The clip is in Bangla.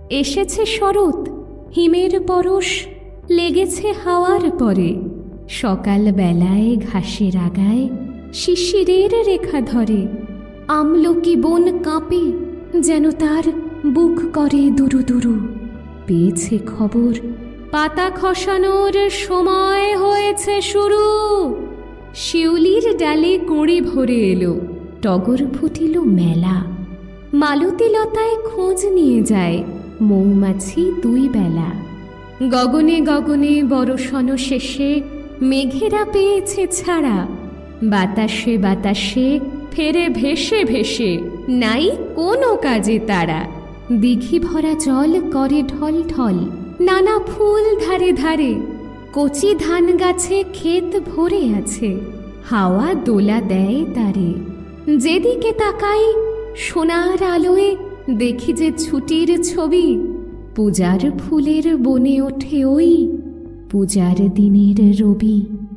এসেছে শরৎ, হিমের পরশ লেগেছে হাওয়ার পরে। সকাল বেলায় ঘাসের আগায় শিশিরের রেখা ধরে। আমলকি বন কাঁপে, যেন তার বুক করে দুরু দুরু। পেয়েছে খবর, পাতা খসানোর সময় হয়েছে শুরু। শিউলির ডালে কুঁড়ি ভরে এলো, টগর ফুটিল মেলা। মালতী লতায় খোঁজ নিয়ে যায় মৌমাছি দুই বেলা। গগনে গগনে বরষণ শেষে মেঘেরা পেয়েছে ছাড়া। বাতাসে বাতাসে ফেরে ভেসে ভেসে, নাই কোনো কাজে তারা। দিঘি ভরা জল করে ঢল ঢল, নানা ফুল ধারে ধারে। কচি ধান গাছে ক্ষেত ভরে আছে, হাওয়া দোলা দেয় তারে। যেদিকে তাকাই সোনার আলোয় দেখি যে ছুটির ছবি। পূজার ফুলের বনে ওঠে ওই পূজার দিনের রবি।